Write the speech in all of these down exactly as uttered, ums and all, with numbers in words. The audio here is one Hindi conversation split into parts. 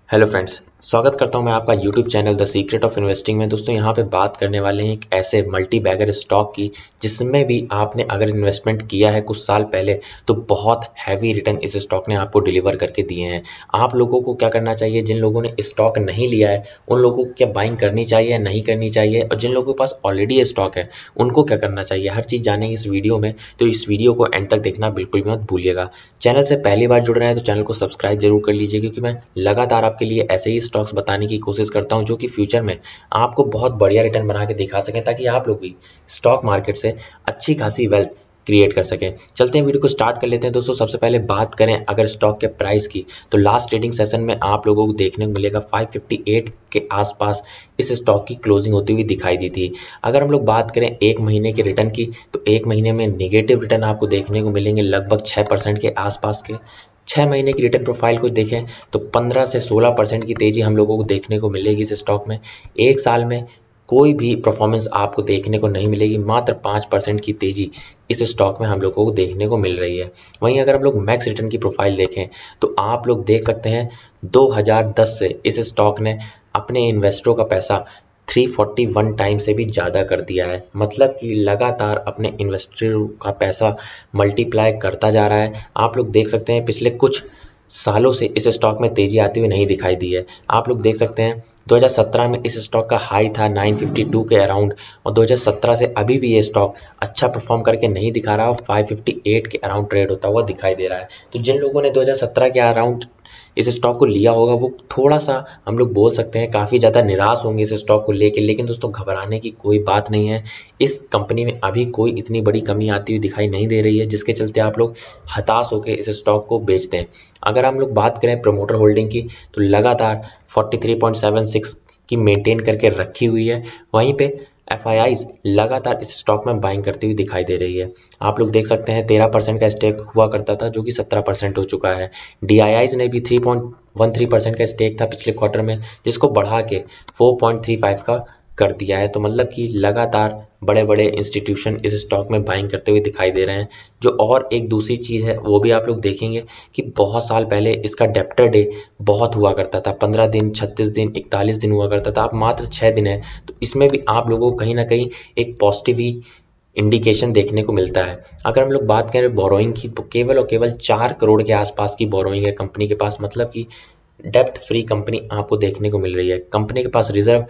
हेलो फ्रेंड्स, स्वागत करता हूं मैं आपका YouTube channel the secret of investing में। दोस्तों यहां पे बात करने वाले हैं एक ऐसे मल्टी बैगर स्टॉक की जिसमें भी आपने अगर इन्वेस्टमेंट किया है कुछ साल पहले तो बहुत हैवी रिटर्न इस स्टॉक ने आपको डिलीवर करके दिए हैं। आप लोगों को क्या करना चाहिए, जिन लोगों ने स्टॉक नहीं लिया है उन लोगों को क्या बाइंग करनी चाहिए या नहीं करनी चाहिए, और जिन लोगों के पास ऑलरेडी स्टॉक है उनको क्या करना चाहिए, हर चीज़ जानेंगे इस वीडियो में। तो इस वीडियो को एंड तक देखना बिल्कुल भी मत भूलिएगा। चैनल से पहली बार जुड़ रहे हैं तो चैनल को सब्सक्राइब जरूर कर लीजिए, क्योंकि मैं लगातार आपके लिए ऐसे ही स्टॉक्स बताने की कोशिश करता हूं जो कि फ्यूचर में आपको बहुत बढ़िया रिटर्न बना के दिखा सकें, ताकि आप लोग भी स्टॉक मार्केट से अच्छी खासी वेल्थ क्रिएट कर सकें। चलते हैं वीडियो को स्टार्ट कर लेते हैं। दोस्तों सबसे पहले बात करें अगर स्टॉक के प्राइस की, तो लास्ट ट्रेडिंग सेशन में आप लोगों को देखने को मिलेगा पाँच सौ अट्ठावन के आसपास इस स्टॉक की क्लोजिंग होती हुई दिखाई दी थी। अगर हम लोग बात करें एक महीने के रिटर्न की, तो एक महीने में निगेटिव रिटर्न आपको देखने को मिलेंगे लगभग छः परसेंट के आसपास के। छः महीने की रिटर्न प्रोफाइल को देखें तो पंद्रह से सोलह परसेंट की तेजी हम लोगों को देखने को मिलेगी इस स्टॉक में। एक साल में कोई भी परफॉर्मेंस आपको देखने को नहीं मिलेगी, मात्र पाँच परसेंट की तेजी इस स्टॉक में हम लोगों को देखने को मिल रही है। वहीं अगर हम लोग मैक्स रिटर्न की प्रोफाइल देखें तो आप लोग देख सकते हैं दो हज़ार दस से इस स्टॉक ने अपने इन्वेस्टरों का पैसा तीन सौ इकतालीस टाइम से भी ज़्यादा कर दिया है। मतलब कि लगातार अपने इन्वेस्टरों का पैसा मल्टीप्लाई करता जा रहा है। आप लोग देख सकते हैं पिछले कुछ सालों से इस स्टॉक में तेजी आती हुई नहीं दिखाई दी है। आप लोग देख सकते हैं दो हज़ार सत्रह में इस स्टॉक का हाई था नौ सौ बावन के अराउंड, और दो हज़ार सत्रह से अभी भी ये स्टॉक अच्छा परफॉर्म करके नहीं दिखा रहा और पाँच सौ अट्ठावन के अराउंड ट्रेड होता हुआ दिखाई दे रहा है। तो जिन लोगों ने दो हज़ार सत्रह के अराउंड इस स्टॉक को लिया होगा वो थोड़ा सा हम लोग बोल सकते हैं काफ़ी ज़्यादा निराश होंगे इस स्टॉक को लेके। लेकिन दोस्तों घबराने की कोई बात नहीं है, इस कंपनी में अभी कोई इतनी बड़ी कमी आती हुई दिखाई नहीं दे रही है जिसके चलते आप लोग हताश होकर इस स्टॉक को बेच दें। अगर हम लोग बात करें प्रमोटर होल्डिंग की, तो लगातार तैंतालीस पॉइंट सात छह की मेंटेन करके रखी हुई है। वहीं पे एफ आई आईज लगातार इस स्टॉक में बाइंग करती हुई दिखाई दे रही है। आप लोग देख सकते हैं तेरह परसेंट का स्टेक हुआ करता था जो कि सत्रह परसेंट हो चुका है। डी आई आईज ने भी तीन पॉइंट एक तीन परसेंट का स्टेक था पिछले क्वार्टर में, जिसको बढ़ा के चार पॉइंट तीन पाँच का कर दिया है। तो मतलब कि लगातार बड़े बड़े इंस्टीट्यूशन इस स्टॉक में बाइंग करते हुए दिखाई दे रहे हैं। जो और एक दूसरी चीज़ है वो भी आप लोग देखेंगे कि बहुत साल पहले इसका डेप्टर डे बहुत हुआ करता था, पंद्रह दिन, छत्तीस दिन, इकतालीस दिन हुआ करता था। अब मात्र छः दिन है, तो इसमें भी आप लोगों को कहीं ना कहीं एक पॉजिटिव ही इंडिकेशन देखने को मिलता है। अगर हम लोग बात करें बोरोइंग की, तो केवल और केवल चार करोड़ के आसपास की बोरोइंग है कंपनी के पास। मतलब कि डेप्थ फ्री कंपनी आपको देखने को मिल रही है। कंपनी के पास रिजर्व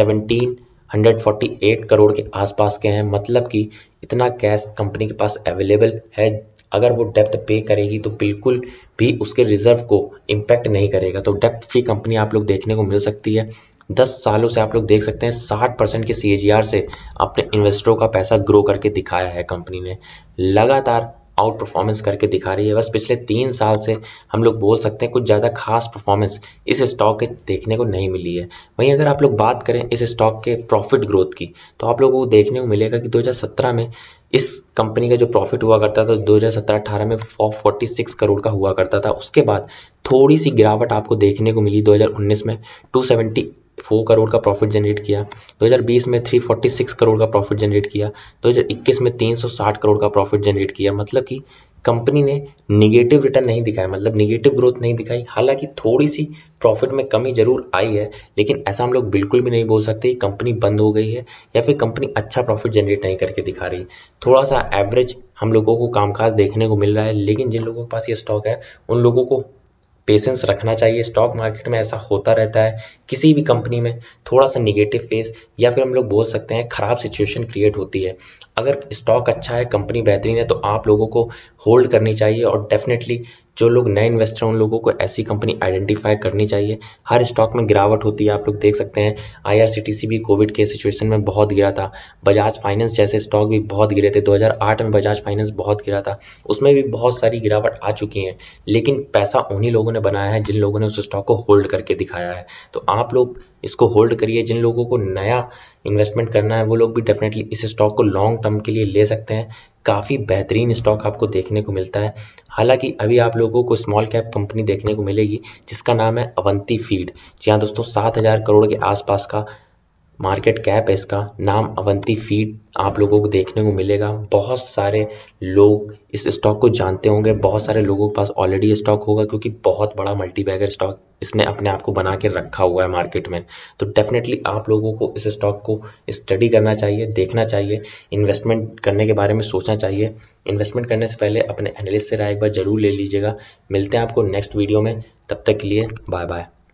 सत्रह सौ अड़तालीस करोड़ के आसपास के हैं। मतलब कि इतना कैश कंपनी के पास अवेलेबल है, अगर वो डेप्थ पे करेगी तो बिल्कुल भी उसके रिजर्व को इम्पैक्ट नहीं करेगा। तो डेप्थ फ्री कंपनी आप लोग देखने को मिल सकती है। दस सालों से आप लोग देख सकते हैं साठ परसेंट के सी ए जी आर से अपने इन्वेस्टरों का पैसा ग्रो करके दिखाया है। कंपनी ने लगातार आउट परफॉर्मेंस करके दिखा रही है। बस पिछले तीन साल से हम लोग बोल सकते हैं कुछ ज़्यादा खास परफॉर्मेंस इस स्टॉक के देखने को नहीं मिली है। वहीं अगर आप लोग बात करें इस स्टॉक के प्रॉफिट ग्रोथ की, तो आप लोगों को देखने को मिलेगा कि दो हज़ार सत्रह में इस कंपनी का जो प्रॉफिट हुआ करता था दो हज़ार सत्रह अठारह में छियालीस करोड़ का हुआ करता था। उसके बाद थोड़ी सी गिरावट आपको देखने को मिली। दो हज़ार उन्नीस में दो सौ चौहत्तर करोड़ का प्रॉफिट जनरेट किया, दो हज़ार बीस में तीन सौ छियालीस करोड़ का प्रॉफिट जनरेट किया, दो हज़ार इक्कीस में तीन सौ साठ करोड़ का प्रॉफिट जनरेट किया। मतलब कि कंपनी ने निगेटिव रिटर्न नहीं दिखाया, मतलब निगेटिव ग्रोथ नहीं दिखाई। हालांकि थोड़ी सी प्रॉफिट में कमी जरूर आई है, लेकिन ऐसा हम लोग बिल्कुल भी नहीं बोल सकते कंपनी बंद हो गई है या फिर कंपनी अच्छा प्रॉफिट जनरेट नहीं करके दिखा रही। थोड़ा सा एवरेज हम लोगों को कामकाज देखने को मिल रहा है। लेकिन जिन लोगों के पास ये स्टॉक है उन लोगों को पेशेंस रखना चाहिए। स्टॉक मार्केट में ऐसा होता रहता है, किसी भी कंपनी में थोड़ा सा निगेटिव फेस या फिर हम लोग बोल सकते हैं खराब सिचुएशन क्रिएट होती है। अगर स्टॉक अच्छा है, कंपनी बेहतरीन है, तो आप लोगों को होल्ड करनी चाहिए। और डेफिनेटली जो लोग नए इन्वेस्टर हैं उन लोगों को ऐसी कंपनी आइडेंटिफाई करनी चाहिए। हर स्टॉक में गिरावट होती है, आप लोग देख सकते हैं I R C T C भी कोविड के सिचुएशन में बहुत गिरा था। बजाज फाइनेंस जैसे स्टॉक भी बहुत गिरे थे। दो हज़ार आठ में बजाज फाइनेंस बहुत गिरा था, उसमें भी बहुत सारी गिरावट आ चुकी है। लेकिन पैसा उन्हीं लोगों ने बनाया है जिन लोगों ने उस स्टॉक को होल्ड करके दिखाया है। तो आप लोग इसको होल्ड करिए। जिन लोगों को नया इन्वेस्टमेंट करना है वो लोग भी डेफिनेटली इस स्टॉक को लॉन्ग टर्म के लिए ले सकते हैं। काफ़ी बेहतरीन स्टॉक आपको देखने को मिलता है। हालांकि अभी आप लोगों को स्मॉल कैप कंपनी देखने को मिलेगी जिसका नाम है अवंती फीड। जी हाँ दोस्तों, सात हज़ार करोड़ के आसपास का मार्केट कैप है इसका, नाम अवंती फीड आप लोगों को देखने को मिलेगा। बहुत सारे लोग इस स्टॉक को जानते होंगे, बहुत सारे लोगों के पास ऑलरेडी स्टॉक होगा क्योंकि बहुत बड़ा मल्टी बैगर स्टॉक इसने अपने आप को बना के रखा हुआ है मार्केट में। तो डेफिनेटली आप लोगों को इस स्टॉक को स्टडी करना चाहिए, देखना चाहिए, इन्वेस्टमेंट करने के बारे में सोचना चाहिए। इन्वेस्टमेंट करने से पहले अपने एनालिस्ट से राय एक बार जरूर ले लीजिएगा। मिलते हैं आपको नेक्स्ट वीडियो में, तब तक के लिए बाय बाय।